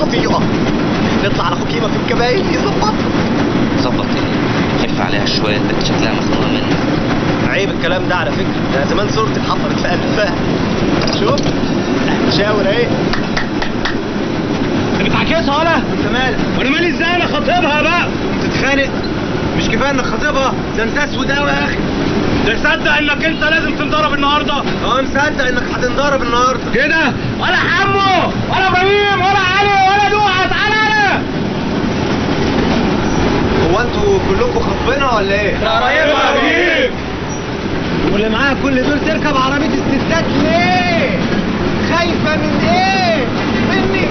خطيئه. نطلع على اخو كيما في الكباين يظبط. ظبط ايه؟ خف عليها شويه، البنت شكلها مخنوقه منك. عيب الكلام ده على فكره، ده زمان صورتي اتحفرت في قلبها. شوف شاور اهي. انت بتعكسها ولا؟ انت مالك؟ وانا مالي ازاي؟ انا خاطبها بقى. تتخانق؟ مش كفايه انك خاطبها؟ ده انت اسود قوي يا اخي. تصدق انك انت لازم تنضرب النهارده؟ مصدق انك هتنضرب النهارده كده؟ ولا حمو ولا ابراهيم ولا علي ولا دوحه، تعالى انا. هو انتوا كلكم خطبنا ولا ايه؟ يا ابراهيم واللي معاها كل دول تركب عربيه الستات ليه؟ خايفه من ايه؟ مني؟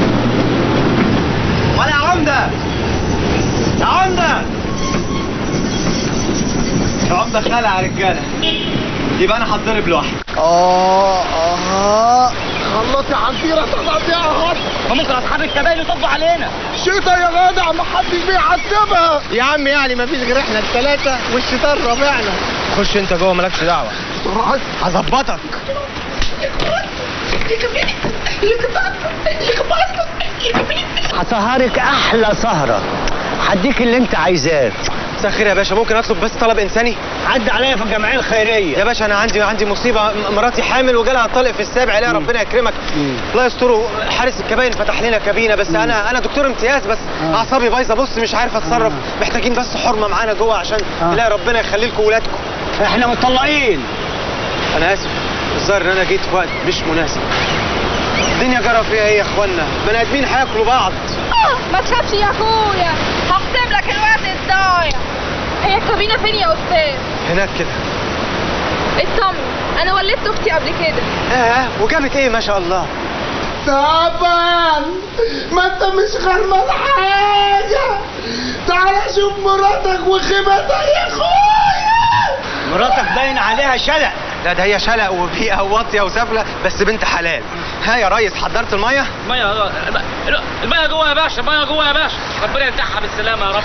ولا يا عمده؟ يا عمده يا عمده خلع يا رجاله، يبقى انا هتضرب لوحدي. خلص يا حنفيره تقطيعها. ممكن اصحاب الكباين يصبوا علينا. شيطه يا جدع، ما حدش بيحسبها يا عم. يعني ما فيش غير احنا الثلاثه والشيطان رابعنا. خش انت جوه مالكش دعوه، هظبطك. هسهرك احلى سهره، هديك اللي انت عايزاه. مساء الخير يا باشا، ممكن اطلب بس طلب انساني؟ عدى عليا في الجمعيه الخيريه. يا باشا انا عندي مصيبه، مراتي حامل وجالها الطلق في السابع، عليها ربنا يكرمك. الله يستره، حارس الكباين فتح لنا كابينه، بس انا دكتور امتياز، بس اعصابي بايظه، بص مش عارف اتصرف. محتاجين بس حرمه معانا جوه عشان تلاقي ربنا يخلي لكم ولادكم. احنا مطلقين. انا اسف، الظاهر ان انا جيت في وقت مش مناسب. الدنيا جرى فيها ايه يا اخوانا؟ بني ادمين هياكلوا بعض. ما تخافش يا اخويا، هحسب لك الوقت الضايع. هي الكابينه فين يا استاذ؟ هناك كده. اطمن، انا ولدت اختي قبل كده. وجابت ايه ما شاء الله؟ طبعا ما انت مش غرمان حاجه. تعال شوف مراتك وخيبتها يا اخويا. مراتك باين عليها شلق. لا ده هي شلق وبيئه واطيه وسافله، بس بنت حلال. ها يا ريس، حضرت الميه؟ الميه جوه يا باشا، الميه جوه يا باشا، ربنا يفتحها بالسلامه يا رب.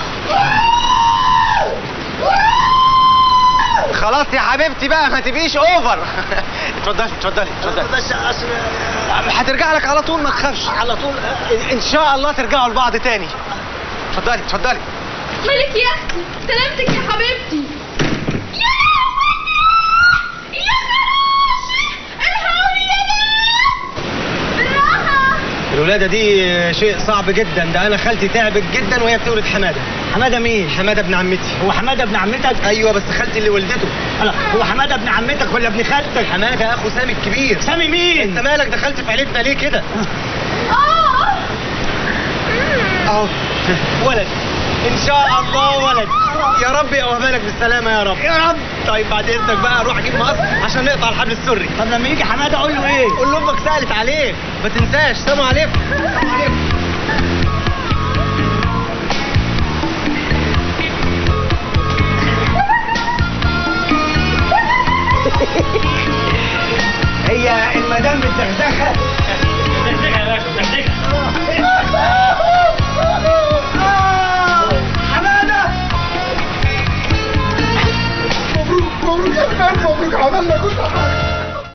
خلاص يا حبيبتي بقى، ما تبقيش اوفر. اتفضلي. بس اصل هترجع لك على طول، ما تخافش. على طول. ان شاء الله ترجعوا لبعض تاني. اتفضلي. مالك يا اختي؟ سلامتك يا حبيبتي. الولادة دي شيء صعب جدا، ده انا خالتي تعبت جدا وهي بتولد حماده. حماده مين؟ حماده ابن عمتي. هو حماده ابن عمتك؟ ايوه بس خالتي اللي ولدته. هو حماده ابن عمتك ولا ابن خالتك؟ حماده اخو سامي الكبير. سامي مين؟ انت مالك دخلت في عيلتنا ليه كده؟ اهو ولد ان شاء الله، ولد. يا رب يقومها لك بالسلامه يا رب. يا رب. طيب بعد اذنك بقى اروح اجيب مقص عشان نقطع الحبل السري. طب لما يجي حماده اقول له ايه؟ قول له امك سالت عليك، ما تنساش. سلام عليكم. هي المدام بتحزق